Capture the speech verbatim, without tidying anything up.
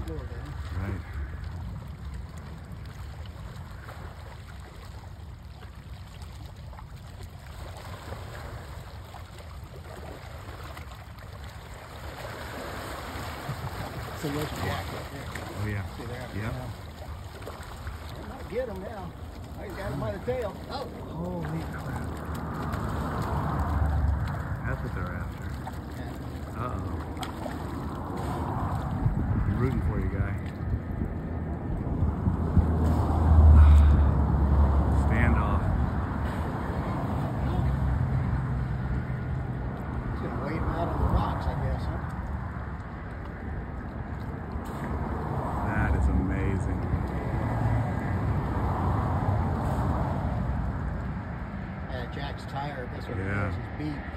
floor there. Right. So there's Jack right there. Oh yeah. See there? Yeah. I might get him now. I got him by the tail. Oh. Holy crap. That's what they're after. Yeah. Uh-oh. I'm rooting for you, guy. Standoff. He's gonna wait him out on the rocks, I guess, huh? That is amazing. Yeah, Jack's tired. That's what Yeah. it is. He's beat.